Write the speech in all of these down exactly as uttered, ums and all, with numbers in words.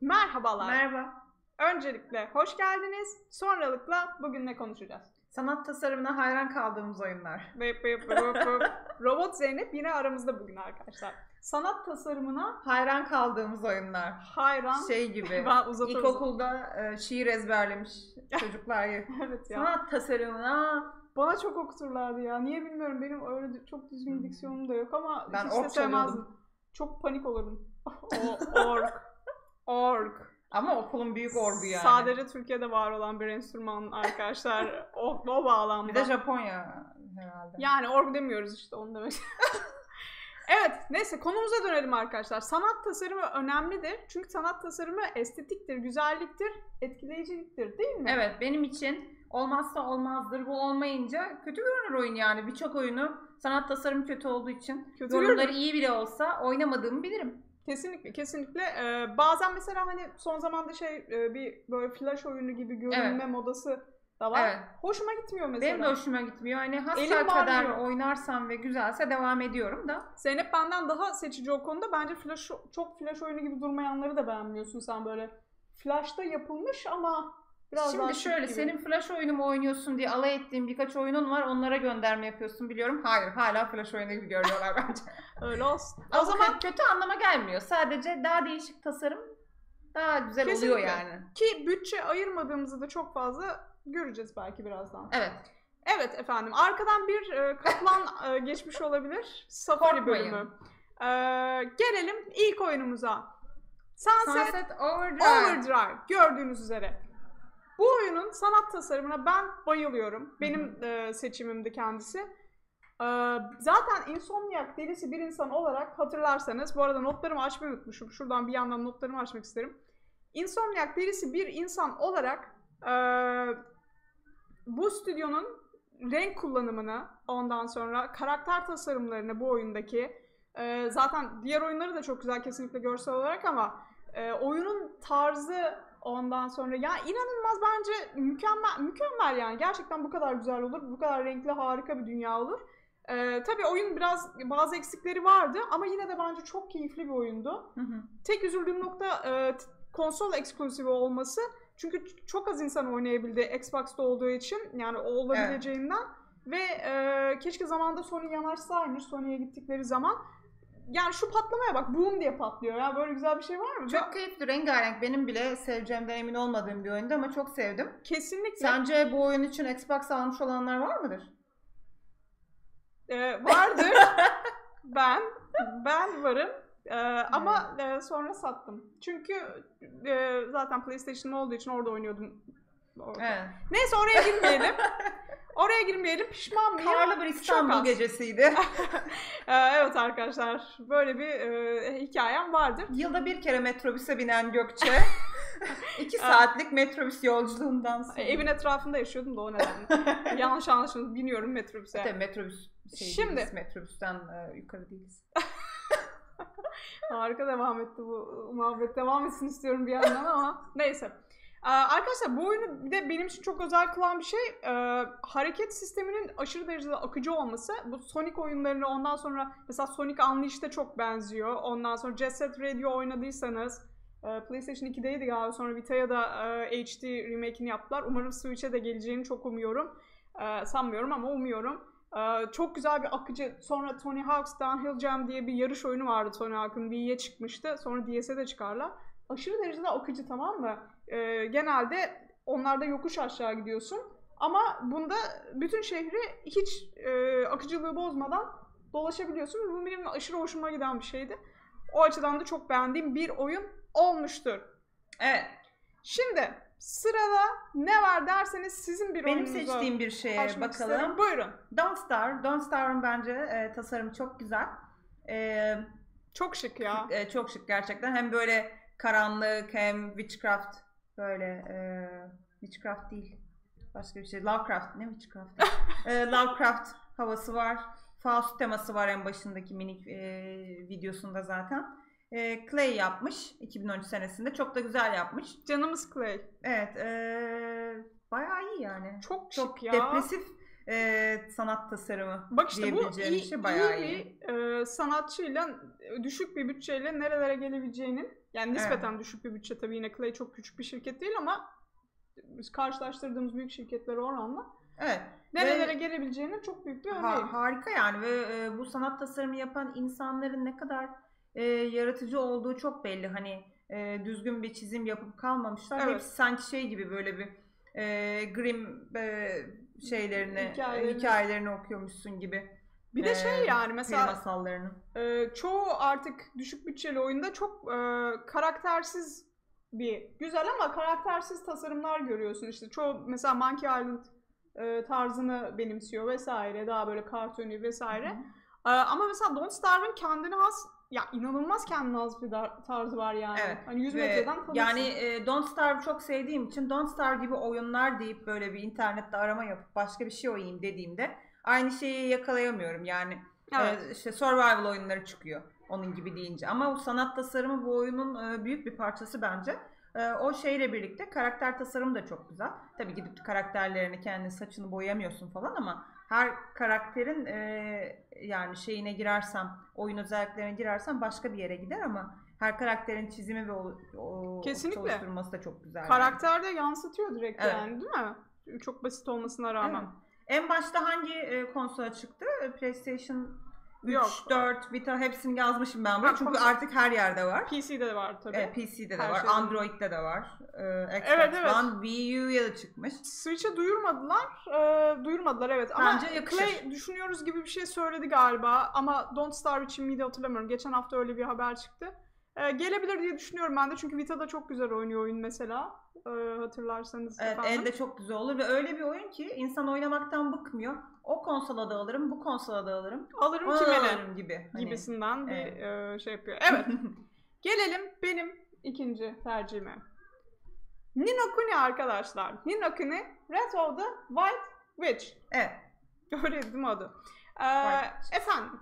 Merhabalar. Merhaba. Öncelikle hoş geldiniz. Sonralıkla bugün ne konuşacağız? Sanat tasarımına hayran kaldığımız oyunlar. Robot Zeynep yine aramızda bugün arkadaşlar. Sanat tasarımına hayran kaldığımız oyunlar. Hayran. Şey gibi. İlkokulda e, şiir ezberlemiş çocuklar gibi. Evet ya. Sanat tasarımına. Bana çok okuturlardı ya. Niye bilmiyorum. Benim öyle çok düzgün diksiyonum da yok ama ben hiç org de sevmezdim. Çok panik olurdum. Org. Org. Ama okulun büyük orgu yani. Sadece Türkiye'de var olan bir enstrüman arkadaşlar. o, o bağlamda. Bir de Japonya herhalde. Yani org demiyoruz işte onu demek. Evet, neyse konumuza dönelim arkadaşlar. Sanat tasarımı önemlidir. Çünkü sanat tasarımı estetiktir, güzelliktir, etkileyiciliktir değil mi? Evet, benim için olmazsa olmazdır. Bu olmayınca kötü görünür oyun yani. Birçok oyunu sanat tasarımı kötü olduğu için kötü yorumları görünür. İyi bile olsa oynamadığımı bilirim. Kesinlikle, kesinlikle. Ee, bazen mesela hani son zamanda şey e, bir böyle flash oyunu gibi görünme evet. modası da var. Evet. Hoşuma gitmiyor mesela. Benim de hoşuma gitmiyor. Hani hasbel kadar oynarsam ve güzelse devam ediyorum da. Zeynep benden daha seçici o konuda. Bence flash çok flash oyunu gibi durmayanları da beğenmiyorsun sen böyle. Flash'ta yapılmış ama biraz Şimdi daha şöyle gibi. Senin flash oyunu mu oynuyorsun diye alay ettiğin birkaç oyunun var. Onlara gönderme yapıyorsun biliyorum. Hayır, hala flash oyunu gibi görüyorlar bence. Öyle olsun. O, o zaman kötü anlama gelmiyor. Sadece daha değişik tasarım daha güzel kesinlikle. Oluyor yani. Ki bütçe ayırmadığımızı da çok fazla göreceğiz belki birazdan. Evet. Evet efendim. Arkadan bir e, kaplan e, geçmiş olabilir. Safari bölümü. E, gelelim ilk oyunumuza. Sunset, Sunset Overdrive. Overdrive. Gördüğünüz üzere. Bu oyunun sanat tasarımına ben bayılıyorum. Benim e, seçimimdi kendisi. E, zaten Insomniac delisi bir insan olarak hatırlarsanız, bu arada notlarımı açmayı unutmuşum. Şuradan bir yandan notlarımı açmak isterim. Insomniac delisi bir insan olarak e, bu stüdyonun renk kullanımını, ondan sonra karakter tasarımlarını bu oyundaki, e, zaten diğer oyunları da çok güzel kesinlikle görsel olarak ama e, oyunun tarzı, ondan sonra ya inanılmaz bence mükemmel mükemmel yani gerçekten bu kadar güzel olur, bu kadar renkli harika bir dünya olur. Ee, tabii oyun biraz bazı eksikleri vardı ama yine de bence çok keyifli bir oyundu. Hı hı. Tek üzüldüğüm nokta e, konsol eksklusivi olması. Çünkü çok az insan oynayabildi Xbox'ta olduğu için yani olabileceğinden evet. Ve e, keşke zamanında Sony yanaşsaymış Sony'ye gittikleri zaman. Yani şu patlamaya bak, boom diye patlıyor ya, böyle güzel bir şey var mı? Çok keyifli, rengarenk, benim bile seveceğimden emin olmadığım bir oyundu ama çok sevdim. Kesinlikle. Sence bu oyun için Xbox almış olanlar var mıdır? Ee, vardır. ben, ben varım ee, ama e, sonra sattım. Çünkü e, zaten PlayStation olduğu için orada oynuyordum. Orada. Evet. Neyse oraya girmeyelim. Oraya girmeyelim, pişman mıyım? Karlı bir İstanbul gecesiydi. Evet arkadaşlar, böyle bir e, hikayem vardır. Yılda bir kere metrobüse binen Gökçe, iki saatlik metrobüs yolculuğundan sonra. Evin etrafında yaşıyordum da o nedenle. Yanlış anlaşılmış, biniyorum metrobüse. Tabii metrobüs şey Şimdi değiliz, metrobüsten e, yukarı değiliz. Harika devam etti bu muhabbet, devam etsin istiyorum bir yandan ama neyse. Ee, arkadaşlar bu oyunu bir de benim için çok özel kılan bir şey e, hareket sisteminin aşırı derecede akıcı olması. Bu Sonic oyunlarını ondan sonra mesela Sonic Unleashed'e çok benziyor. Ondan sonra Jet Set Radio oynadıysanız e, PlayStation ikideydi galiba, sonra Vita'ya da e, H D remake'ini yaptılar. Umarım Switch'e de geleceğini çok umuyorum. E, sanmıyorum ama umuyorum. E, çok güzel bir akıcı. Sonra Tony Hawk's Downhill Jam diye bir yarış oyunu vardı, Tony Hawk'ın Wii'ye çıkmıştı. Sonra D S'e de çıkarlar. Aşırı derecede akıcı, tamam mı? Ee, genelde onlarda yokuş aşağı gidiyorsun. Ama bunda bütün şehri hiç e, akıcılığı bozmadan dolaşabiliyorsun. Bu benim aşırı hoşuma giden bir şeydi. O açıdan da çok beğendiğim bir oyun olmuştur. Evet. Şimdi sırada ne var derseniz sizin bir benim oyununuza seçtiğim bir şeye bakalım. Isterim. Buyurun. Don't Starve. Don't Starve'ın bence e, tasarımı çok güzel. E, çok şık ya. E, çok şık gerçekten. Hem böyle karanlık hem witchcraft, böyle e, witchcraft değil başka bir şey, Lovecraft, ne witchcraft e, Lovecraft havası var, Faust teması var en başındaki minik e, videosunda zaten. e, Clay yapmış iki bin on üç senesinde, çok da güzel yapmış. Canımız Clay. Evet, e, bayağı iyi yani. Çok, çok şık ya. Depresif e, sanat tasarımı Bak işte bu diyebileceğim iyi, şey bayağı iyi iyi. bir e, sanatçıyla düşük bir bütçeyle nerelere gelebileceğinin, yani nispeten Evet. düşük bir bütçe, tabii yine Clay çok küçük bir şirket değil ama biz karşılaştırdığımız büyük şirketlere oranla Evet. nerelere Ve gelebileceğinin çok büyük bir örneği. ha- harika yani ve e, bu sanat tasarımı yapan insanların ne kadar e, yaratıcı olduğu çok belli. Hani e, düzgün bir çizim yapıp kalmamışlar. Evet. Hepsi sanki şey gibi böyle bir e, Grimm e, şeylerini, e, Hikayelerini. hikayelerini okuyormuşsun gibi. Bir de şey e, yani peri mesela masallarını. e, çoğu artık düşük bütçeli oyunda çok e, karaktersiz bir, güzel ama karaktersiz tasarımlar görüyorsun. İşte çoğu mesela Monkey Island e, tarzını benimsiyor vesaire, daha böyle cartoony vesaire. Hı hı. E, ama mesela Don't Starve'ın kendine has, ya inanılmaz kendine has bir dar- tarzı var yani. Evet. Hani yüz Ve metreden tanırsın. yani e, Don't Starve çok sevdiğim için Don't Starve gibi oyunlar deyip böyle bir internette arama yapıp başka bir şey oynayayım dediğimde aynı şeyi yakalayamıyorum. Yani Evet. e, işte survival oyunları çıkıyor onun gibi deyince. Ama bu sanat tasarımı bu oyunun e, büyük bir parçası bence. E, o şeyle birlikte karakter tasarımı da çok güzel. Tabii gidip karakterlerini, kendi saçını boyamıyorsun falan ama her karakterin e, yani şeyine girersem, oyun özelliklerine girersem başka bir yere gider ama her karakterin çizimi ve o, o Kesinlikle. çalıştırması da çok güzel. Karakter de yansıtıyor direkt Evet. yani, değil mi? Çok basit olmasına rağmen. Evet. En başta hangi e, konsola çıktı? PlayStation üç, Yok. dört, Vita hepsini yazmışım ben buraya. Ha, Çünkü konsol- artık her yerde var. P C'de de var tabii. Evet, P C'de de Her var, şeyde. Android'de de var. Ee, Xbox Evet, evet. One, Wii U'ya da çıkmış. Switch'e duyurmadılar. Ee, duyurmadılar evet. Ama Bence yakışır. Clay düşünüyoruz gibi bir şey söyledi galiba. Ama Don't Starve için miydi hatırlamıyorum. Geçen hafta öyle bir haber çıktı. Ee, gelebilir diye düşünüyorum ben de. Çünkü Vita'da çok güzel oynuyor oyun mesela. Ee, hatırlarsanız Evet, efendim. elde çok güzel olur ve öyle bir oyun ki insan oynamaktan bıkmıyor. O konsola da alırım, bu konsola da alırım. Alırım Ona kime da ne alırım gibi. Hani, gibisinden bir evet. e, şey yapıyor. Evet. Gelelim benim ikinci tercihime. Ni no Kuni arkadaşlar. Ni no Kuni Red of the White Witch. Evet. Öyle değil mi adı? Ee, White. efendim.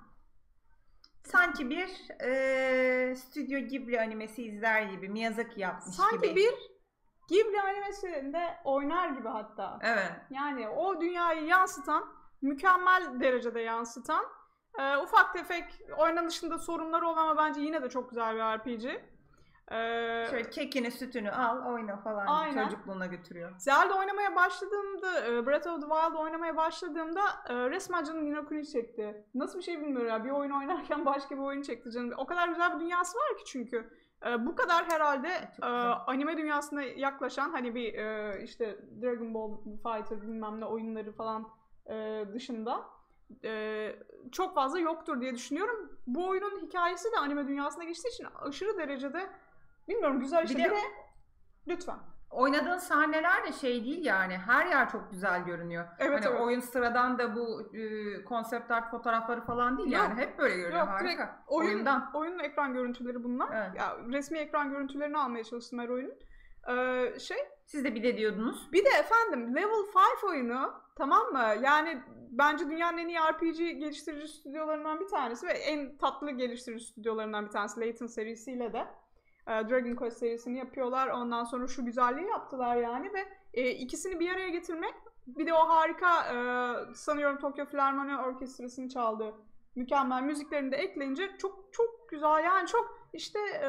Sanki bir e, Stüdyo Ghibli animesi izler gibi, Miyazaki yapmış Sanki gibi. bir Ghibli animesinde oynar gibi hatta. Evet. Yani o dünyayı yansıtan, mükemmel derecede yansıtan, e, ufak tefek oynanışında sorunları olan ama bence yine de çok güzel bir R P G. Ee, Şöyle kekini, sütünü al, oyna falan. Aynen. Çocukluğuna götürüyor. Zelda oynamaya başladığımda, e, Breath of the Wild oynamaya başladığımda e, resmen canım Ni no Kuni çekti. Nasıl bir şey bilmiyorum ya. Bir oyun oynarken başka bir oyun çekti canım. O kadar güzel bir dünyası var ki çünkü. E, bu kadar herhalde Çok e, güzel. anime dünyasına yaklaşan hani bir e, işte Dragon Ball Fighter bilmem ne oyunları falan e, dışında e, çok fazla yoktur diye düşünüyorum. Bu oyunun hikayesi de anime dünyasına geçtiği için aşırı derecede bilmiyorum güzel işte. Bir Bir de- de lütfen. Oynadığın sahneler de şey değil yani. Her yer çok güzel görünüyor. Evet, hani evet. oyun sıradan da bu e, konsept art fotoğrafları falan değil Yok. yani. Hep böyle görünüyor. Yok, direkt Harika. oyun, Oyundan. oyunun ekran görüntüleri bunlar. Evet. Ya, resmi ekran görüntülerini almaya çalıştım her oyunun. Ee, şey, Siz de bir de diyordunuz. bir de efendim Level beş oyunu, tamam mı? Yani bence dünyanın en iyi R P G geliştirici stüdyolarından bir tanesi ve en tatlı geliştirici stüdyolarından bir tanesi. Layton serisiyle de e, Dragon Quest serisini yapıyorlar. Ondan sonra şu güzelliği yaptılar yani ve e, ikisini bir araya getirmek, bir de o harika e, sanıyorum Tokyo Philharmonic Orkestrası'nın çaldığı mükemmel müziklerini de ekleyince çok çok güzel yani. Çok işte e,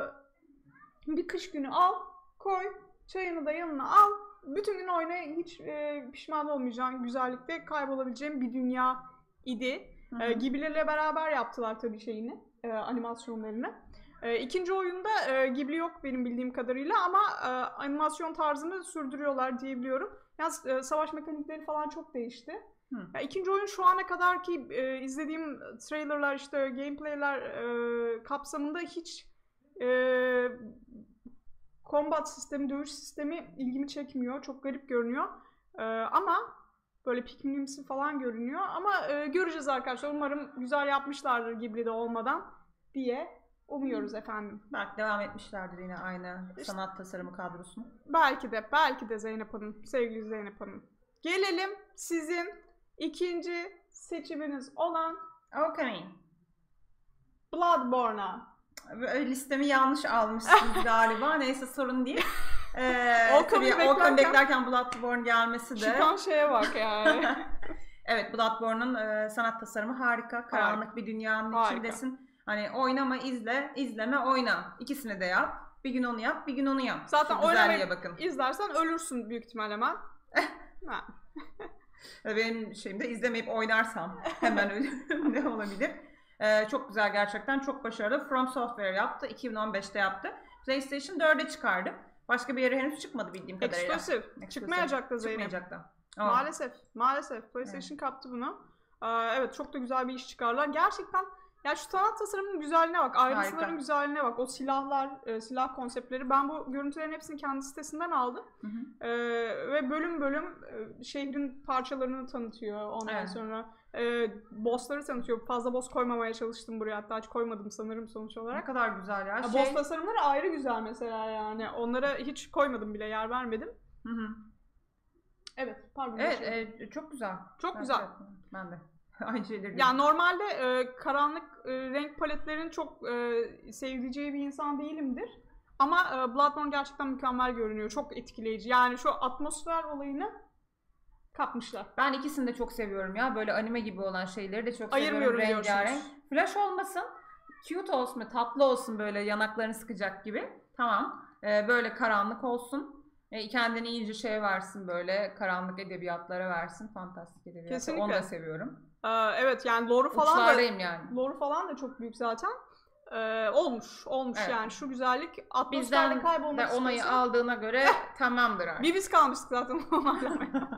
bir kış günü al, koy, çayını da yanına al, bütün gün oyna, hiç e, pişman olmayacağın güzellikte kaybolabileceğin bir dünya idi. Hı E, hı. Ghibli'lerle beraber yaptılar tabii şeyini, e, animasyonlarını. E, ikinci oyunda e, Ghibli yok benim bildiğim kadarıyla ama e, animasyon tarzını sürdürüyorlar diyebiliyorum. Yalnız e, savaş mekanikleri falan çok değişti. Hı. Ya, ikinci oyun şu ana kadarki e, izlediğim trailerlar, işte gameplayler e, kapsamında hiç e, combat sistemi, dövüş sistemi ilgimi çekmiyor. Çok garip görünüyor. E, ama böyle Pikminimsi falan görünüyor. Ama e, göreceğiz arkadaşlar. Umarım güzel yapmışlardır Ghibli'de olmadan diye umuyoruz efendim. Belki devam etmişlerdir yine aynı İşte- sanat tasarımı kadrosunu. Belki de, belki de Zeynep Hanım, sevgili Zeynep Hanım. Gelelim sizin ikinci seçiminiz olan Okay. Bloodborne'a. Listemi yanlış almışsınız galiba. Neyse sorun değil. Ee, Okan'ı tabii beklerken- Okan beklerken Bloodborne gelmesi de. Çıkan şeye bak yani. Evet, Bloodborne'un e, sanat tasarımı harika. Karanlık harika. Bir dünyanın harika. içindesin. Hani oynama, izle, izleme, oyna. İkisini de yap. Bir gün onu yap, bir gün onu yap. Zaten oynamayı bakın. izlersen ölürsün büyük ihtimalle hemen. Benim şeyimde izlemeyip oynarsam hemen ölürüm ne olabilir. Ee, çok güzel gerçekten, çok başarılı. From Software yaptı, iki bin on beşte yaptı. PlayStation dörde çıkardı. Başka bir yere henüz çıkmadı bildiğim kadarıyla. Exclusive. Çıkmayacak da Zeynep. Çıkmayacak da. Oh. Maalesef, maalesef. PlayStation evet. kaptı bunu. Ee, evet, çok da güzel bir iş çıkardılar. Gerçekten, ya şu sanat tasarımının güzelliğine bak, ayrıntıların harika. Güzelliğine bak, o silahlar, e, silah konseptleri. Ben bu görüntülerin hepsini kendi sitesinden aldım. Hı hı. E, ve bölüm bölüm e, şehrin parçalarını tanıtıyor. Ondan evet. sonra e, bossları tanıtıyor. Fazla boss koymamaya çalıştım buraya, hatta hiç koymadım sanırım sonuç olarak. Ne kadar güzel ya. ya şey... Boss tasarımları ayrı güzel mesela yani. Onlara hiç koymadım bile, yer vermedim. Hı hı. Evet, pardon. Evet, e, çok güzel. Çok ben güzel. Şey ben de. Aynı şeyleri. Yani normalde e, karanlık e, renk paletlerini çok e, sevdiceği bir insan değilimdir. Ama e, Bloodborne gerçekten mükemmel görünüyor. Çok etkileyici. Yani şu atmosfer olayını kapmışlar. Ben ikisini de çok seviyorum ya. Böyle anime gibi olan şeyleri de çok Ayırmıyorum seviyorum. Rengarenk. Flash olmasın. Cute olsun, tatlı olsun, böyle yanaklarını sıkacak gibi. Tamam. E, böyle karanlık olsun. E, kendini iyice şey versin, böyle karanlık edebiyatlara versin. Fantastik edebiyatı. Kesinlikle. Onu da seviyorum. Ee, evet yani lore'u falan da yani. lore'u falan da çok büyük zaten. Ee, olmuş, olmuş evet. yani şu güzellik atmosferde kaybolmak istiyorsun. Bizden onayı aldığına göre tamamdır artık. Bir biz kalmıştık zaten onaylamaya.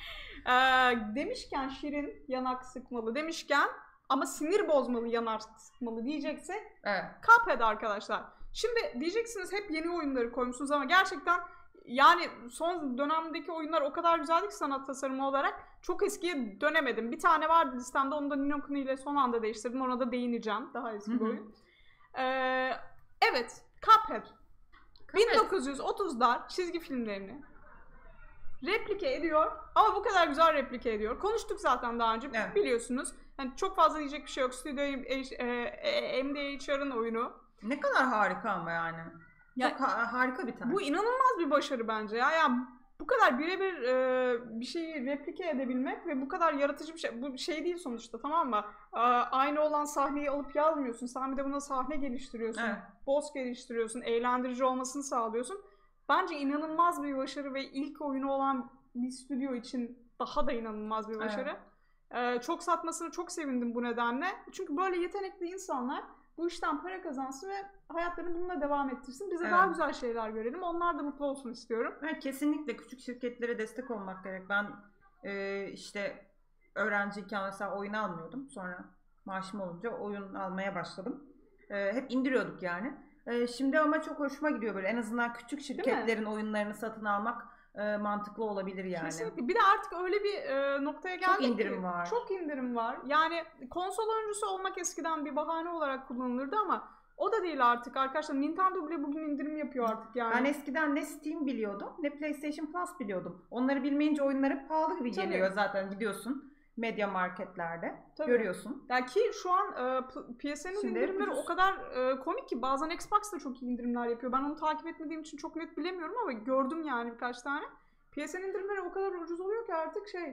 ee, demişken şirin yanak sıkmalı demişken ama sinir bozmalı yanak sıkmalı diyeceksek evet. Cuphead arkadaşlar. Şimdi diyeceksiniz hep yeni oyunları koymuşsunuz ama gerçekten yani son dönemdeki oyunlar o kadar güzeldi ki sanat tasarımı olarak çok eskiye dönemedim. Bir tane vardı listemde, onu da Ni no Kuni ile son anda değiştirdim. Ona da değineceğim. Daha eski bir oyun. Ee, evet, Cuphead. bin dokuz yüz otuzlar çizgi filmlerini replike ediyor ama bu kadar güzel replike ediyor. Konuştuk zaten daha önce evet. biliyorsunuz. Yani çok fazla diyecek bir şey yok. Studio M D H R'ın oyunu. Ne kadar harika ama yani. Ya, çok ha- harika bir tane. Bu inanılmaz bir başarı bence ya. Yani bu kadar birebir e, bir şeyi replike edebilmek ve bu kadar yaratıcı bir şey. Bu şey değil sonuçta, tamam mı? E, aynı olan sahneyi alıp yazmıyorsun. Sen bir de buna sahne geliştiriyorsun. Evet. Boss geliştiriyorsun. Eğlendirici olmasını sağlıyorsun. Bence inanılmaz bir başarı ve ilk oyunu olan bir stüdyo için daha da inanılmaz bir başarı. Evet. E, çok satmasını çok sevindim bu nedenle. Çünkü böyle yetenekli insanlar bu işten para kazansın ve hayatlarını bununla devam ettirsin. Bize evet. daha güzel şeyler görelim. Onlar da mutlu olsun istiyorum. Evet, kesinlikle küçük şirketlere destek olmak gerek. Ben e, işte öğrenciyken mesela oyun almıyordum. Sonra maaşım olunca oyun almaya başladım. E, hep indiriyorduk yani. E, şimdi ama çok hoşuma gidiyor böyle. En azından küçük şirketlerin oyunlarını satın almak e, mantıklı olabilir yani. Kesinlikle. Bir de artık öyle bir e, noktaya geldik çok indirim ki, var. Çok indirim var. Yani konsol oyuncusu olmak eskiden bir bahane olarak kullanılırdı ama o da değil artık arkadaşlar. Nintendo bile bugün indirim yapıyor artık yani. Ben eskiden ne Steam biliyordum ne PlayStation Plus biliyordum. Onları bilmeyince oyunları pahalı gibi Tabii. geliyor zaten, gidiyorsun medya marketlerde Tabii. görüyorsun. Yani ki şu an e, P S N'in indirimleri ucuz. O kadar e, komik ki bazen Xbox da çok iyi indirimler yapıyor. Ben onu takip etmediğim için çok net bilemiyorum ama gördüm yani birkaç tane. P S N indirimleri o kadar ucuz oluyor ki artık şey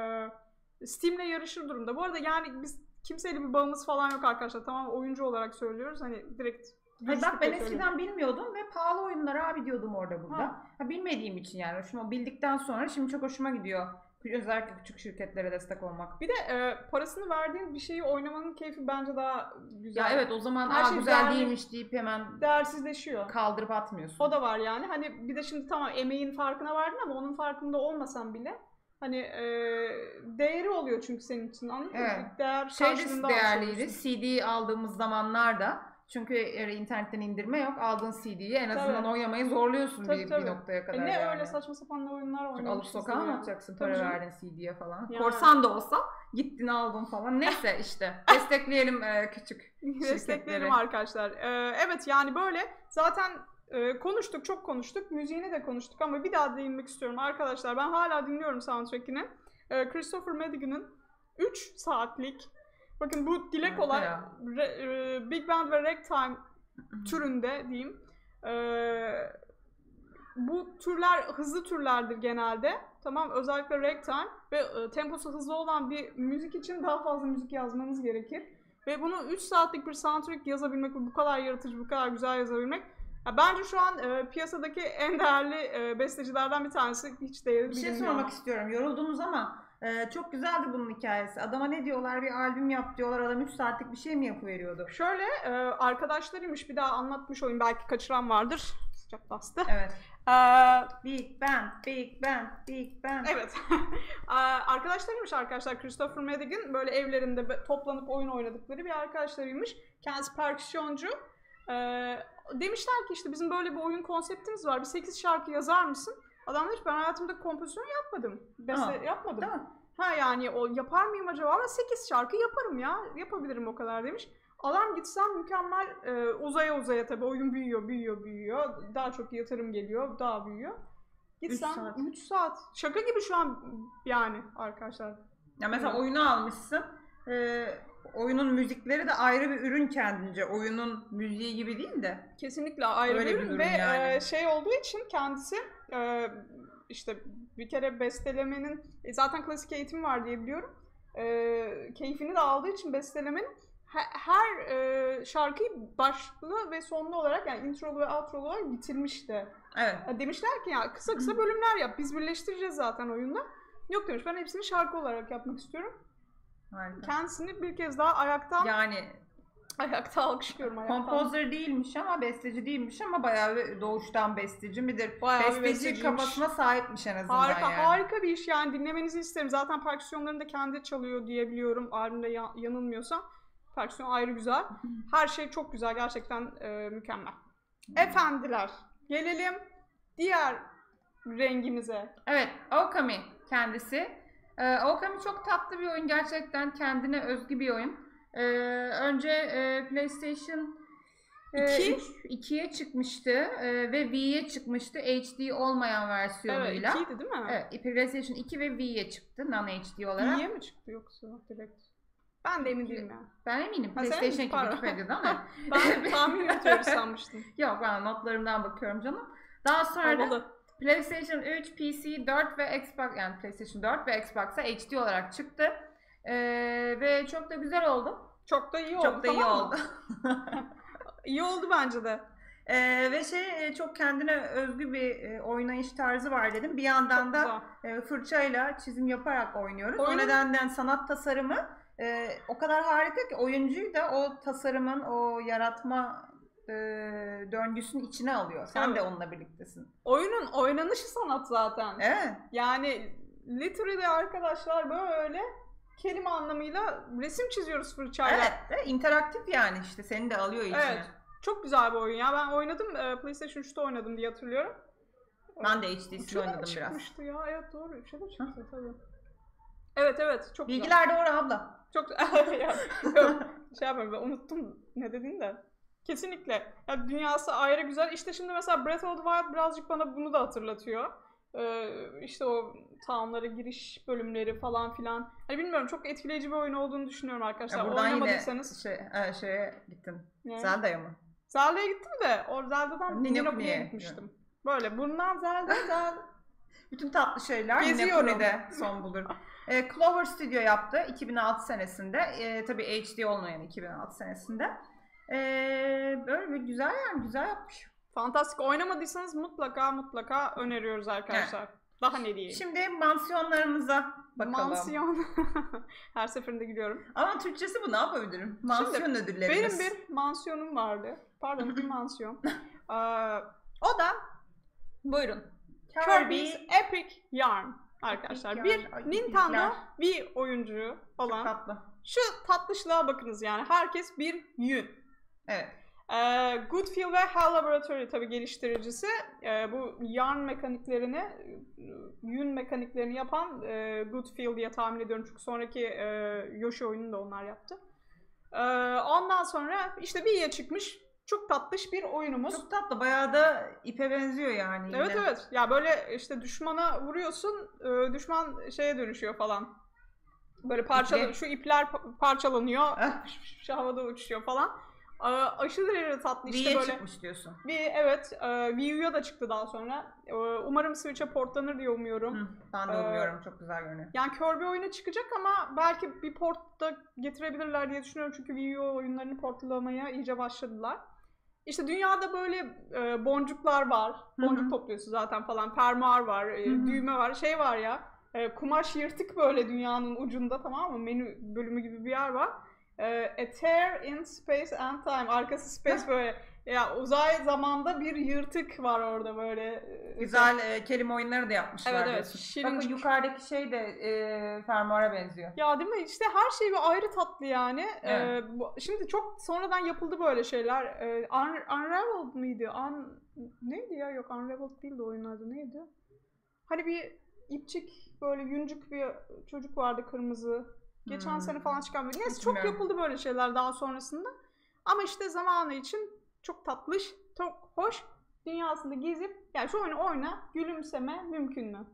e, Steam'le yarışır durumda. Bu arada yani biz kimseyle bir bağımız falan yok arkadaşlar. Tamam, oyuncu olarak söylüyoruz. Hani direkt Hayır, bak ben eskiden bilmiyordum ve pahalı oyunlar abi diyordum orada burada. Ha. Ha, bilmediğim için yani. Şunu bildikten sonra şimdi çok hoşuma gidiyor. Özellikle küçük şirketlere destek olmak. Bir de e, parasını verdiğin bir şeyi oynamanın keyfi bence daha güzel. Ya evet, o zaman Her şey güzel değer, değilmiş deyip hemen değersizleşiyor. Kaldırıp atmıyorsun. O da var yani. Hani bir de şimdi tamam emeğin farkına vardın ama onun farkında olmasan bile hani e, değeri oluyor çünkü senin için, anladın evet. mı? Değer Şeyde değerliydi. C D aldığımız zamanlarda, çünkü internetten indirme yok. Aldığın C D'yi en azından tabii. oynamayı zorluyorsun tabii, bir, tabii. bir noktaya kadar. E ne yani. öyle saçma sapan oyunlar oynuyorsun. Alıp sokağa mı atacaksın para verdin C D'ye falan. Yani. Korsan da olsa gittin aldın falan. Neyse işte destekleyelim e, küçük şirketleri. Destekleyelim arkadaşlar. Ee, evet yani böyle zaten e, konuştuk, çok konuştuk. Müziğini de konuştuk ama bir daha değinmek istiyorum arkadaşlar. Ben hala dinliyorum soundtrack'ini. Ee, Christopher Madigan'ın üç saatlik, bakın bu dilek evet, olay re, e, Big Band ve Ragtime türünde diyeyim. E, bu türler hızlı türlerdir genelde. Tamam, özellikle ragtime ve e, temposu hızlı olan bir müzik için daha fazla müzik yazmanız gerekir. Ve bunu üç saatlik bir soundtrack yazabilmek, bu kadar yaratıcı, bu kadar güzel yazabilmek. Ya bence şu an e, piyasadaki en değerli e, bestecilerden bir tanesi, hiç değeri Bir şey bilinmiyor sormak ama. istiyorum. Yoruldunuz ama e, çok güzeldi bunun hikayesi. Adama ne diyorlar? Bir albüm yap diyorlar. Adam üç saatlik bir şey mi yapıveriyordu? Şöyle e, arkadaşlarıymış, bir daha anlatmış olayım, belki kaçıran vardır. Sıcak bastı. Evet. Ee, Big Band, Big Band, Big Band. evet. Ee, arkadaşlarıymış arkadaşlar. Christopher Madigan böyle evlerinde be- toplanıp oyun oynadıkları bir arkadaşlarıymış. Kendisi perküsyoncu. Ee, demişler ki işte bizim böyle bir oyun konseptimiz var. Bir sekiz şarkı yazar mısın? Adam demiş ben hayatımda kompozisyon yapmadım. Beste Aa, yapmadım. Değil mi? Ha yani o yapar mıyım acaba? Ama sekiz şarkı yaparım ya. Yapabilirim o kadar demiş. Adam gitsem mükemmel, e, uzaya uzaya tabii oyun büyüyor, büyüyor, büyüyor. Daha çok yatırım geliyor, daha büyüyor. Gitsem Üç saat. üç saat. Şaka gibi şu an yani arkadaşlar. Ya mesela Evet. oyunu almışsın. E, oyunun müzikleri de ayrı bir ürün kendince. Oyunun müziği gibi değil de. Kesinlikle ayrı Öyle bir bir ürün ürün ve yani. e, şey olduğu için kendisi e, işte bir kere bestelemenin e, zaten klasik eğitim var diye biliyorum. E, keyfini de aldığı için bestelemenin he- her e, şarkıyı başlı ve sonlu olarak yani introlu ve outrolu olarak bitirmişti. Evet. Ya demişler ki ya kısa kısa bölümler yap, biz birleştireceğiz zaten oyunda. Yok demiş, ben hepsini şarkı olarak yapmak istiyorum. Harika. Kendisini bir kez daha ayaktan Yani ayakta alkışlıyorum. Ayaktan. composer değilmiş ama besteci değilmiş ama bayağı bir doğuştan besteci midir? Bayağı bir Besteci besteciymiş. kafasına sahipmiş en azından Harika, yani. harika bir iş yani, dinlemenizi isterim. Zaten perküsyonlarını da kendi çalıyor diye biliyorum. Albümde ya- yanılmıyorsam. Perküsyon ayrı güzel. Her şey çok güzel, gerçekten e, mükemmel. Efendiler, gelelim diğer rengimize. Evet, Okami kendisi. Ee, Okami çok tatlı bir oyun. Gerçekten kendine özgü bir oyun. Ee, önce e, PlayStation İki? ikiye çıkmıştı e, ve Wii'ye çıkmıştı H D olmayan Evet, versiyonuyla. ikiydi değil mi? Evet, PlayStation iki ve Wii'ye çıktı non H D olarak. İyiye mi çıktı yoksa direkt? Ben de emin değilim ya. Ben eminim. Ha, sen PlayStation emin- iki pardon. Wikipedia'da ama. Ben tahmin yürütüyoruz sanmıştım. Yok, ben notlarımdan bakıyorum canım. Daha sonra da Havalı. PlayStation üç, P C, dört ve Xbox, yani PlayStation dört ve Xbox'a H D olarak çıktı. Ee, ve çok da güzel oldu. Çok da iyi oldu. Çok da iyi tamam mı? oldu. İyi oldu bence de. Ee, ve şey e, çok kendine özgü bir e, oynayış tarzı var dedim. Bir yandan Çok da e, fırçayla çizim yaparak oynuyoruz. Oyunun- O nedenden sanat tasarımı e, o kadar harika ki oyuncuyu da o tasarımın, o yaratma e, döngüsünün içine alıyor. Sen Evet. de onunla birliktesin. Oyunun oynanışı sanat zaten. Evet. Yani literally arkadaşlar böyle kelime anlamıyla resim çiziyoruz fırçayla. Evet, evet, interaktif yani işte seni de alıyor içine. Evet. Çok güzel bir oyun ya. Ben oynadım. e, PlayStation üçte oynadım diye hatırlıyorum. Ben de H D'sini üçe de oynadım biraz. çıkmıştı ya. Evet doğru. üçe de çıktı tabii. Evet evet. Çok güzel. Bilgiler doğru abla. Çok ya, yok, şey yapayım, ben unuttum ne dediğini de. Kesinlikle. Ya, dünyası ayrı güzel. İşte şimdi mesela Breath of the Wild birazcık bana bunu da hatırlatıyor. Ee, işte o town'lara giriş bölümleri falan filan. Hani bilmiyorum, çok etkileyici bir oyun olduğunu düşünüyorum arkadaşlar. Ya buradan yine Oynamadıysanız. şey, e, şeye gittim. Ne? Zelda'ya mı? Zelda'ya gittim de o Zelda'dan Ni no Ninokuni'ye Kuni'ye gitmiştim. Böyle bundan Zelda, Zelda. Bütün tatlı şeyler Geziyorum. Ninokuni'de son bulur. e, Clover Studio yaptı iki bin altı senesinde. E, tabii H D olmayan iki bin altı senesinde. E, böyle bir güzel yani güzel yapmış. Fantastik. Oynamadıysanız mutlaka mutlaka öneriyoruz arkadaşlar. Daha ne diyeyim? Şimdi mansiyonlarımıza bakalım. Mansiyon. Her seferinde gülüyorum. Ama Türkçesi bu, ne yapabilirim? Mansiyon ödüllerimiz. Benim bir mansiyonum vardı. Pardon, bir mansiyon. Ee, o da buyurun. Kirby's Epic Yarn arkadaşlar. Epic Bir Yarn. Ay, Nintendo epicler. Wii oyuncu Çok olan. tatlı. Şu tatlışlığa bakınız yani. Herkes bir yün. Evet. Ee, Goodfeel ve Hell Laboratory tabii geliştiricisi. Ee, bu yarn mekaniklerini, e, yün mekaniklerini yapan e, Goodfeel diye tahmin ediyorum. Çünkü sonraki e, Yoshi oyununu da onlar yaptı. Ee, ondan sonra işte Wii'ye çıkmış çok tatlış bir oyunumuz. Çok tatlı. Bayağı da ipe benziyor yani. Yine. Evet evet. Ya böyle işte düşmana vuruyorsun, e, düşman şeye dönüşüyor falan. Böyle parçalı, İpli. şu ipler pa- parçalanıyor, Ah. şu havada uçuşuyor falan. A- aşırı derecede tatlı işte V'ye böyle. çıkmış diyorsun. Bir evet, e, Wii U'ya da çıktı daha sonra. E, umarım Switch'e portlanır diye umuyorum. Hı, ben de Ee, umuyorum. Çok güzel görünüyor. Yani Kirby oyunu çıkacak ama belki bir port da getirebilirler diye düşünüyorum çünkü Wii U oyunlarını portlamaya iyice başladılar. İşte dünyada böyle e, boncuklar var. Boncuk Hı hı. topluyorsun zaten falan. Fermuar var, e, Hı hı. düğme var, şey var ya. E, kumaş yırtık böyle dünyanın ucunda, tamam mı? Menü bölümü gibi bir yer var. E, A Tear in Space and Time. Arkası space böyle. Ya uzay zamanda bir yırtık var orada böyle. Güzel e, kelime oyunları da yapmışlar. Evet evet. diyorsun. Şirin. Bakın yukarıdaki şey de e, fermuara benziyor. Ya değil mi? İşte her şey bir ayrı tatlı yani. Evet. Ee, bu, şimdi çok sonradan yapıldı böyle şeyler. Ee, Un- Unraveled mıydı? Un, neydi ya? Yok, Unraveled değildi oyunun adı. Neydi? Hani bir ipçik böyle yüncük bir çocuk vardı, kırmızı. Geçen Hmm. sene falan çıkan bir. Neyse Hiç çok bilmiyorum. yapıldı böyle şeyler daha sonrasında. Ama işte zamanı için çok tatlış, çok hoş. Dünyasında gezip, yani şu oyunu oyna, gülümseme mümkün mü?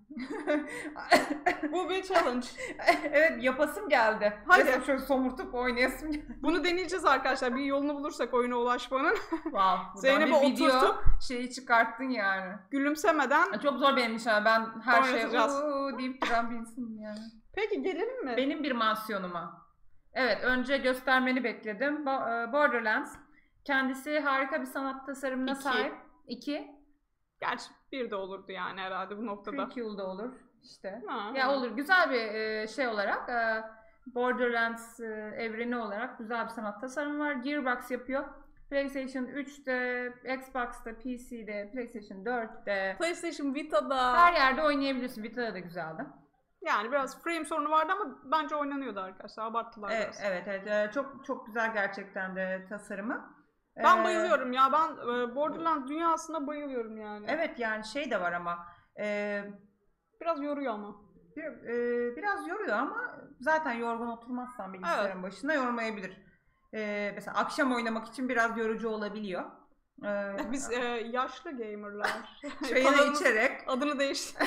Bu bir challenge. Evet, yapasım geldi. Hadi. Mesela şöyle somurtup oynayasım geldi. Bunu deneyeceğiz arkadaşlar. Bir yolunu bulursak oyuna ulaşmanın. Wow, Zeynep'i bir video oturtup şeyi çıkarttın yani. gülümsemeden Çok zor benim iş ama ben her şeye Oynatacağız. uuu deyip duran bir insanım yani. Peki gelelim mi? Benim bir mansiyonuma. Evet, önce göstermeni bekledim. Bo- Borderlands. Kendisi harika bir sanat tasarımına İki. sahip. İki. Gerçi bir de olurdu yani herhalde bu noktada. Prequel de olur işte. Ha, Ya ha. olur. Güzel bir e, şey olarak e, Borderlands e, evreni olarak güzel bir sanat tasarımı var. Gearbox yapıyor. PlayStation üçte, Xbox'ta, P C'de, PlayStation dörtte. PlayStation Vita'da Her yerde oynayabiliyorsun. Vita'da da güzeldi. yani biraz frame sorunu vardı ama bence oynanıyordu arkadaşlar. Abarttılar Evet, biraz. evet, evet. E, çok çok güzel gerçekten de tasarımı. Ben E, bayılıyorum ya. Ben e, Borderlands dünyasına bayılıyorum yani. Evet, yani şey de var ama e, Biraz yoruyor ama. bir, e, biraz yoruyor ama zaten yorgun oturmazsan bilgisayarın başına yormayabilir. E, mesela akşam oynamak için biraz yorucu olabiliyor. E, Biz e, yaşlı gamerlar. çayını Kanalımız içerek. adını değişti.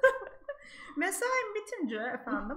Mesaim bitince efendim.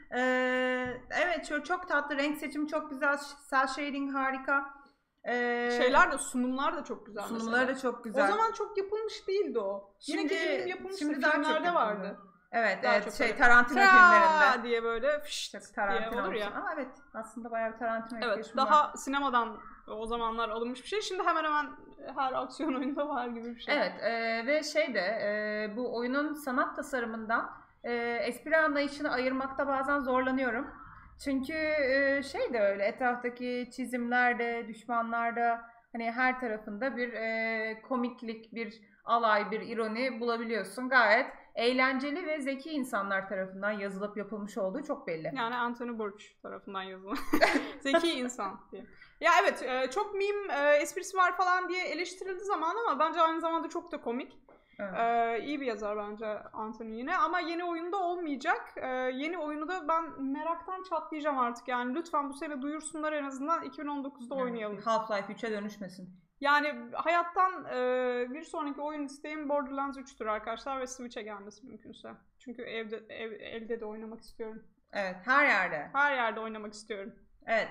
Ee, evet, çok, çok tatlı, renk seçimi çok güzel, cel shading harika. Ee, Şeyler de, sunumlar da çok güzel sunumları mesela. da çok güzel. O zaman çok yapılmış değildi o. Yine Şimdi- gecenin yapılmış şimdi daha çok filmlerde yapılıyor. vardı. Evet, Daha evet, çok şey böyle Tarantino "Tra" filmlerinde. diye böyle fışt Çok diye Tarantino olur ya. olmuş. Ama evet, aslında bayağı bir Tarantino Evet, etkileşimi var. daha sinemadan o zamanlar alınmış bir şey. Şimdi hemen hemen her aksiyon oyunda var gibi bir şey. Evet, e, ve şey de e, bu oyunun sanat tasarımından e, espri anlayışını ayırmakta bazen zorlanıyorum. Çünkü e, şey de öyle, etraftaki çizimlerde, düşmanlarda, hani her tarafında bir e, komiklik, bir alay, bir ironi bulabiliyorsun. Gayet eğlenceli ve zeki insanlar tarafından yazılıp yapılmış olduğu çok belli. Yani Anthony Burch tarafından yazılan. Zeki insan diye. Ya evet, e, çok meme e, esprisi var falan diye eleştirildi zaman ama bence aynı zamanda çok da komik. Evet. Ee, iyi bir yazar bence Anthony yine, ama yeni oyunda olmayacak. Ee, yeni oyunu da ben meraktan çatlayacağım artık yani. Lütfen bu sene duyursunlar, en azından iki bin on dokuzda oynayalım. Half-Life üçe dönüşmesin. Yani hayattan e, bir sonraki oyun isteğim Borderlands üçtür arkadaşlar ve Switch'e gelmesi mümkünse. Çünkü evde ev, elde de oynamak istiyorum. Evet, her yerde. Her yerde oynamak istiyorum. Evet.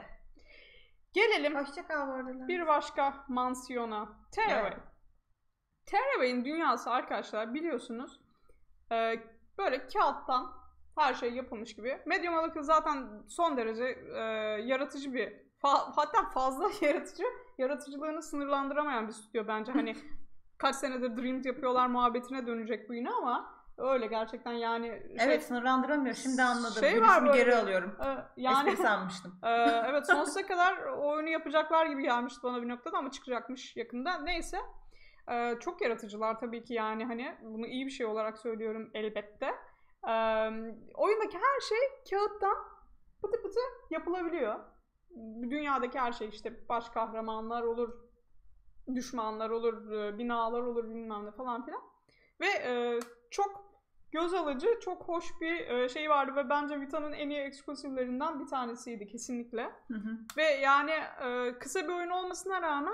Gelelim Hoşça kal Borderlands. bir başka mansiyona. Tearaway. Evet. Tearaway'in dünyası arkadaşlar biliyorsunuz e, böyle kağıttan her şey yapılmış gibi. Medium Molecule zaten son derece e, yaratıcı bir, fa- hatta fazla yaratıcı, yaratıcılığını sınırlandıramayan bir stüdyo bence. Hani kaç senedir Dreams yapıyorlar muhabbetine dönecek bu yine ama öyle gerçekten yani. Şey, Evet, sınırlandıramıyor. Şimdi anladım. Şey var Gülüşümü böyle, geri alıyorum. E, yani Espri sanmıştım. e, evet, sonsuza kadar oyunu yapacaklar gibi gelmişti bana bir noktada ama çıkacakmış yakında. Neyse. Ee, çok yaratıcılar tabii ki yani, hani bunu iyi bir şey olarak söylüyorum elbette. Ee, oyundaki her şey kağıttan pıtı pıtı yapılabiliyor. Dünyadaki her şey, işte baş kahramanlar olur, düşmanlar olur, binalar olur, bilmem ne falan filan. Ve e, çok göz alıcı, çok hoş bir e, şey vardı ve bence Vita'nın en iyi eksklusivlerinden bir tanesiydi kesinlikle. Hı hı. Ve yani e, kısa bir oyun olmasına rağmen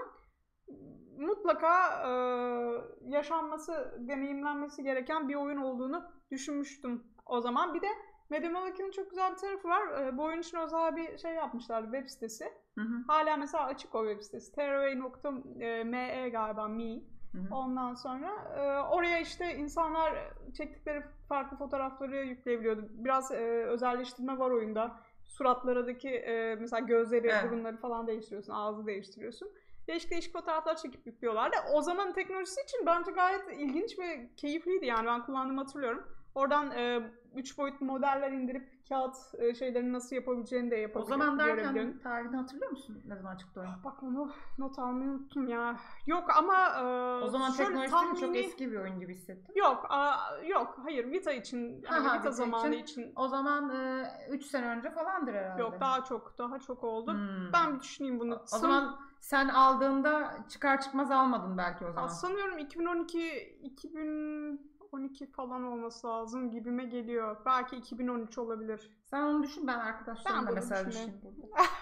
mutlaka e, yaşanması, deneyimlenmesi gereken bir oyun olduğunu düşünmüştüm o zaman. Bir de Medium Molecule'ın çok güzel bir tarafı var. E, bu oyun için özel bir şey yapmışlar, web sitesi. Hı hı. Hala mesela açık o web sitesi. tearaway nokta me galiba, me. Hı hı. Ondan sonra e, oraya işte insanlar çektikleri farklı fotoğrafları yükleyebiliyordu. Biraz e, özelleştirme var oyunda. Suratlardaki e, mesela gözleri, Evet. burunları falan değiştiriyorsun, ağzı değiştiriyorsun. Değişik değişik fotoğraflar çekip yüklüyorlardı. O zaman teknolojisi için bence gayet ilginç ve keyifliydi, yani ben kullandığımı hatırlıyorum. Oradan e, üç boyutlu modeller indirip kağıt e, şeylerini nasıl yapabileceğini de O yapabiliyorum. zaman derken tarihini hatırlıyor musun? Ne zaman çıktı oyun? Bak onu not almayı unuttum ya. Yok ama e, O zaman şöyle teknolojisi tahmini... çok eski bir oyun gibi hissettim. Yok, a, yok, hayır, Vita için, Ha, hani ha, Vita Vita zamanı için. için. O zaman üç e, sene önce falandır herhalde. Yok, daha çok, daha çok oldu. Hmm. Ben bir düşüneyim bunu. O, o zaman sen aldığında çıkar çıkmaz almadın belki o zaman. Aa, sanıyorum iki bin on iki iki bin on iki falan olması lazım gibime geliyor. Belki iki bin on üç olabilir. Sen onu düşün, ben arkadaşlarımla Ben mesela düşüneyim. düşüneyim.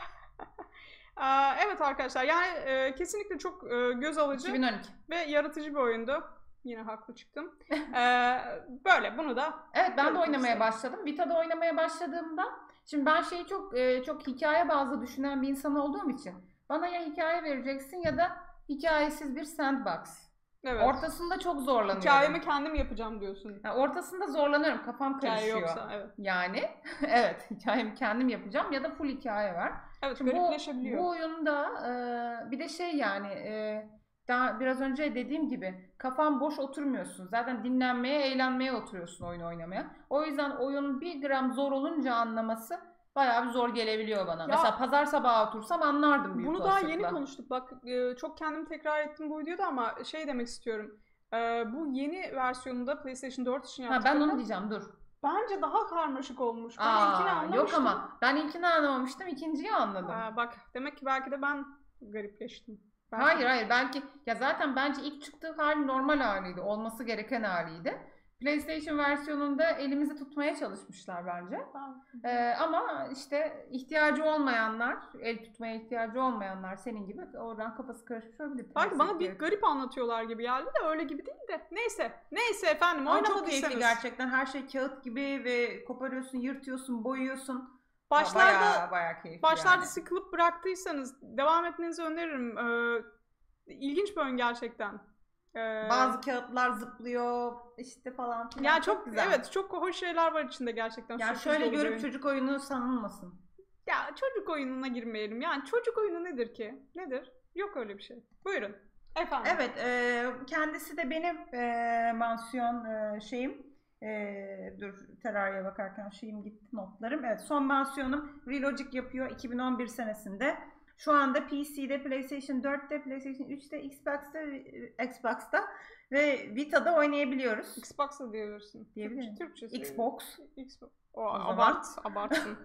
Evet arkadaşlar, yani e, kesinlikle çok e, göz alıcı iki bin on iki ve yaratıcı bir oyundu. Yine haklı çıktım. e, böyle bunu da. Evet, ben de görmek oynamaya istedim. başladım. Vita'da oynamaya başladığımda, şimdi ben şeyi çok e, çok hikaye bazlı düşünen bir insan olduğum için bana ya hikaye vereceksin ya da hikayesiz bir sandbox. Evet. Ortasında çok zorlanıyorum. Hikayemi kendim yapacağım diyorsun. Yani ortasında zorlanıyorum. Kafam Hikaye karışıyor. yoksa, evet. Yani evet, hikayemi kendim yapacağım ya da full hikaye var. Evet, Şimdi bu, garipleşebiliyor. bu oyunda e, bir de şey yani e, daha biraz önce dediğim gibi kafan boş oturmuyorsun. Zaten dinlenmeye, eğlenmeye oturuyorsun oyun oynamaya. O yüzden oyun bir gram zor olunca anlaması bayağı bir zor gelebiliyor bana. Ya, mesela pazar sabahı otursam anlardım büyük bunu daha olasılıkla. yeni konuştuk. Bak e, çok kendimi tekrar ettim bu videoda ama şey demek istiyorum. E, bu yeni versiyonunda PlayStation dört için Ha, yaptıkları ben onu diyeceğim, dur. bence daha karmaşık olmuş. Ben Aa, ilkini anlamıştım. yok ama ben ilkini anlamamıştım, ikinciyi anladım. Aa, bak demek ki belki de ben garipleştim. Belki Hayır de. hayır, belki ya zaten bence ilk çıktığı hali normal haliydi. Olması gereken haliydi. PlayStation versiyonunda elimizi tutmaya çalışmışlar bence. Tamam. Ee, ama işte ihtiyacı olmayanlar, el tutmaya ihtiyacı olmayanlar senin gibi oradan kafası karışmış olabilir. Belki bana bir Tersi. garip anlatıyorlar gibi geldi de öyle gibi değil de. Neyse. Neyse efendim, Ama çok oynamadıysanız. keyifli gerçekten. Her şey kağıt gibi ve koparıyorsun, yırtıyorsun, boyuyorsun. Başlarda, bayağı, bayağı keyifli başlarda yani. sıkılıp bıraktıysanız devam etmenizi öneririm. Ee, ilginç bir oyun gerçekten. Ee, Bazı kağıtlar zıplıyor işte falan filan. ya çok, güzel. evet, çok hoş şeyler var içinde gerçekten. Yani Sürpriz şöyle dolu bir görüp oyun. çocuk oyunu sanılmasın. Ya çocuk oyununa girmeyelim. Yani çocuk oyunu nedir ki? Nedir? Yok öyle bir şey. Buyurun. Efendim. Evet, e, kendisi de benim e, mansiyon e, şeyim. E, dur, Terraria'ya bakarken şeyim gitti, notlarım. Evet, son mansiyonum Relogic yapıyor iki bin on bir senesinde. Şu anda P C'de, PlayStation dörtte, PlayStation üçte, Xbox'ta, Xbox'ta ve Vita'da oynayabiliyoruz. Xbox'a diyebilirsin. Diyebilirim. Türkçe. Xbox. Xbox. O, O abart, abartsın.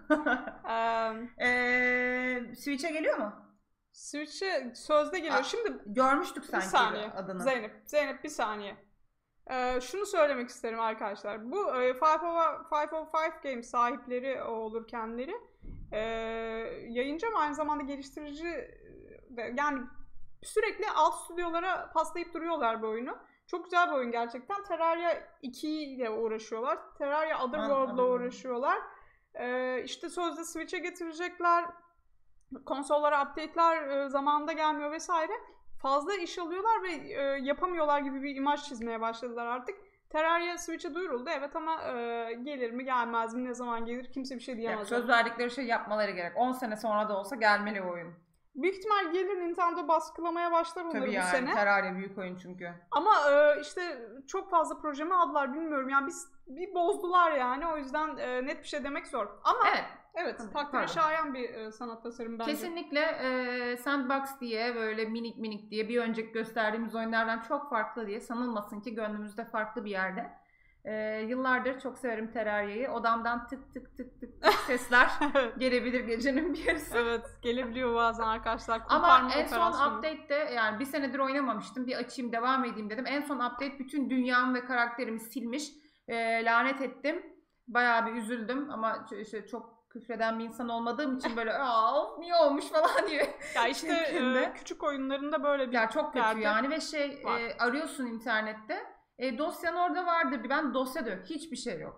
ee, e, Switch'e geliyor mu? Switch'e sözde geliyor. Aa, Şimdi Görmüştük bir sanki saniye. adını. Zeynep, Zeynep bir saniye. Ee, şunu söylemek isterim arkadaşlar. Bu e, beş oh beş Games sahipleri olur kendileri. Ee, yayıncı ama aynı zamanda geliştirici de, yani sürekli alt stüdyolara paslayıp duruyorlar bu oyunu. Çok güzel bir oyun gerçekten. Terraria iki ile uğraşıyorlar. Terraria Otherworld'la uğraşıyorlar. Ee, işte sözde Switch'e getirecekler. Konsollara update'ler e, zamanında gelmiyor vesaire. Fazla iş alıyorlar ve e, yapamıyorlar gibi bir imaj çizmeye başladılar artık. Terraria Switch'e duyuruldu evet ama e, gelir mi gelmez mi, ne zaman gelir kimse bir şey diyemez. Ya, söz verdikleri şey yapmaları gerek. on sene sonra da olsa gelmeli o oyun. Büyük ihtimal gelir, Nintendo baskılamaya başlar onları Tabii bu yani, sene. Terraria büyük oyun çünkü. Ama e, işte çok fazla projemi aldılar, bilmiyorum yani biz bir bozdular yani, o yüzden e, net bir şey demek zor. Ama evet, evet Tabii, takdire pardon. şayan bir e, sanat tasarım bence. Kesinlikle e, Sandbox diye böyle minik minik diye bir önceki gösterdiğimiz oyunlardan çok farklı diye sanılmasın ki gönlümüzde farklı bir yerde. E, yıllardır çok severim Terraria'yı. Odamdan tık tık tık tık tık sesler gelebilir gecenin bir yarısı. Evet, gelebiliyor bazen arkadaşlar. Ama en son update'te, yani bir senedir oynamamıştım. Bir açayım devam edeyim dedim. En son update bütün dünyamı ve karakterimi silmiş. E, lanet ettim. Bayağı bir üzüldüm ama işte çok küfreden bir insan olmadığım için böyle aa niye olmuş falan diye. Ya işte e, küçük oyunlarında böyle bir ya çok kötü derdi yani ve şey e, arıyorsun internette. E, dosyan orada vardır. Ben dosya da yok. Hiçbir şey yok.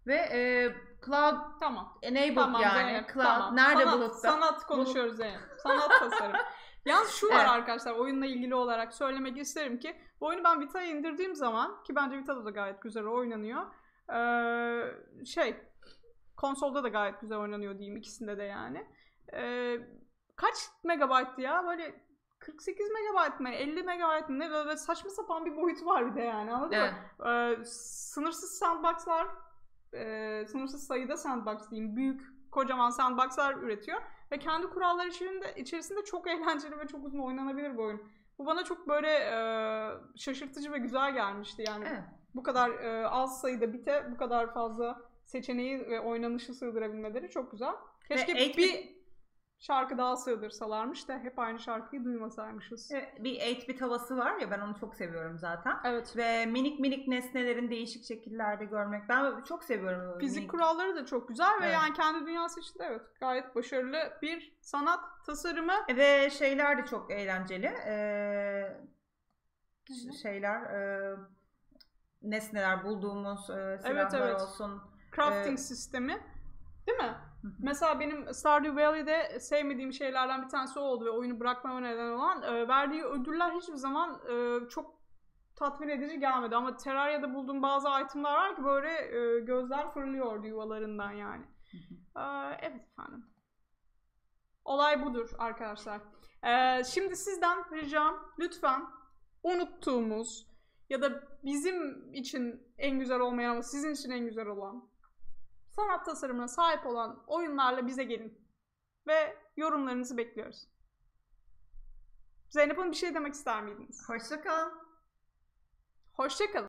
Ve e, cloud Tamam. enabled Tamam yani. Zeynep. Cloud Tamam. nerede sanat, bulutta? Sanat konuşuyoruz Zeynep. Sanat tasarım. Yalnız şu var Evet. arkadaşlar, oyunla ilgili olarak söylemek isterim ki bu oyunu ben Vita'ya indirdiğim zaman, ki bence Vita'da da gayet güzel oynanıyor. Ee, şey konsolda da gayet güzel oynanıyor diyeyim, ikisinde de yani. Ee, kaç megabayttı ya? Böyle kırk sekiz megabayt mı? elli megabayt mı? Ne böyle saçma sapan bir boyutu var bir de yani, anladın Evet. mı? Ee, sınırsız sandboxlar, e, sınırsız sayıda sandbox diyeyim, büyük kocaman sandboxlar üretiyor ve kendi kuralları içerisinde, içerisinde çok eğlenceli ve çok uzun oynanabilir bu oyun. Bu bana çok böyle e, şaşırtıcı ve güzel gelmişti yani. Evet. Bu kadar e, az sayıda bite bu kadar fazla seçeneği ve oynanışı sığdırabilmeleri çok güzel. Keşke eight bir şarkı daha sığdırsalarmış da hep aynı şarkıyı duymasaymışız. Evet, bir eight bit havası var ya, ben onu çok seviyorum zaten. Evet. Ve minik minik nesnelerin değişik şekillerde görmek, ben çok seviyorum. Fizik minik. kuralları da çok güzel ve Evet. yani kendi dünyası içinde evet gayet başarılı bir sanat tasarımı. Ve şeyler de çok eğlenceli. Ee, şeyler, e, nesneler bulduğumuz e, silahlar Evet, evet. olsun. Crafting Ee, sistemi. Değil mi? Mesela benim Stardew Valley'de sevmediğim şeylerden bir tanesi o oldu ve oyunu bırakmama neden olan e, verdiği ödüller hiçbir zaman e, çok tatmin edici gelmedi. Ama Terraria'da bulduğum bazı itemler var ki böyle e, gözler fırlıyordu yuvalarından yani. E, evet efendim. Olay budur arkadaşlar. E, şimdi sizden ricam lütfen unuttuğumuz ya da bizim için en güzel olmayan ama sizin için en güzel olan sanat tasarımına sahip olan oyunlarla bize gelin. Ve yorumlarınızı bekliyoruz. Zeynep Hanım, bir şey demek ister miydiniz? Hoşça kalın. Hoşça kalın.